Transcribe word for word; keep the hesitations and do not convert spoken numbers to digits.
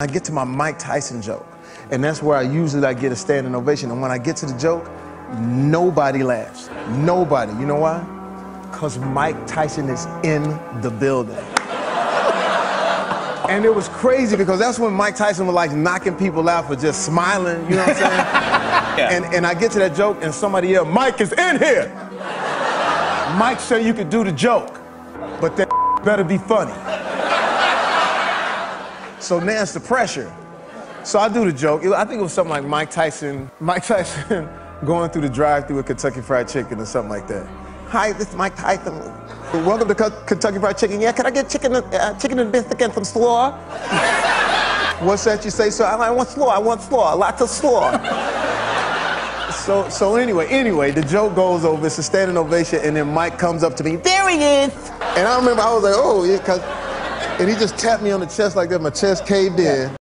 I get to my Mike Tyson joke, and that's where I usually like get a standing ovation. And when I get to the joke, nobody laughs. Nobody. You know why? Because Mike Tyson is in the building. And it was crazy because that's when Mike Tyson was like knocking people out for just smiling, you know what I'm saying? Yeah. And, and I get to that joke and somebody yelled, "Mike is in here!" Mike said you could do the joke, but that better be funny. So now it's the pressure. So I do the joke. I think it was something like Mike Tyson, Mike Tyson going through the drive-thru with Kentucky Fried Chicken or something like that. "Hi, this is Mike Tyson. Welcome to Kentucky Fried Chicken. Yeah, can I get chicken, uh, chicken and biscuit and some slaw?" "What's that you say, sir?" "I want slaw. I want slaw. Lots of slaw." So, so anyway, anyway, the joke goes over. It's a standing ovation, and then Mike comes up to me. "There he is!" And I remember I was like, "Oh, yeah," cause, and he just tapped me on the chest like that. My chest caved in.